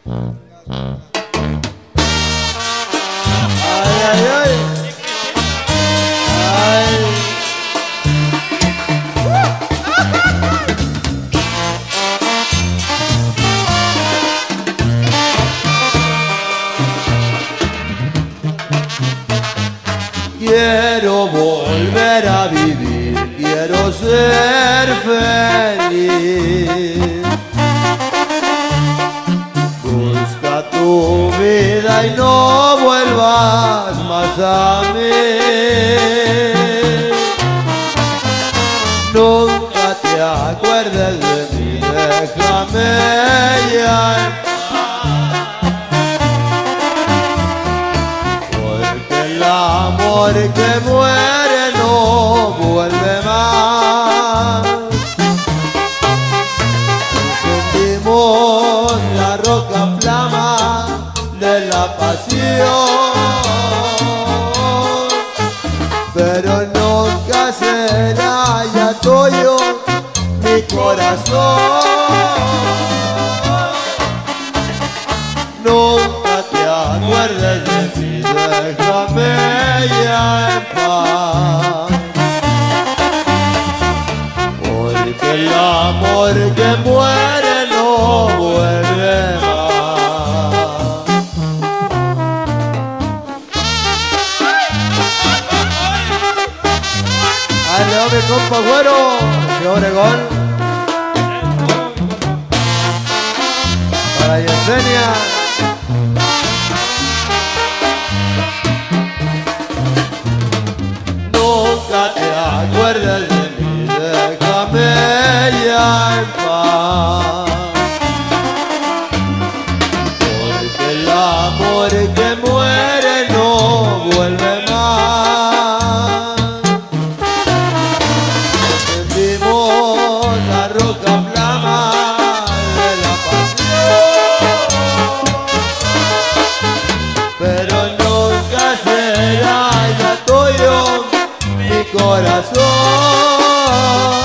Ay, ay, ay. Ay. Quiero volver a vivir, quiero ser feliz. Busca tu vida y no vuelvas más a mí. Nunca te acuerdes de mí, déjame ya en el amor que muere no vuelve más. Encendimos la roca flama de la pasión, pero nunca será ya tuyo mi corazón. Nunca te acuerdes de mí, déjame ya en paz, porque el amor que muere no vuelve más. ¡Ale, mi compa Güero! ¡Qué Obregón! Para Yesenia. Nunca te acuerdes de mí, déjame ya en paz, porque el amor que muere no vuelve más. Encendimos la roca flama de la pasión, pero nunca será ya tuyo mi corazón.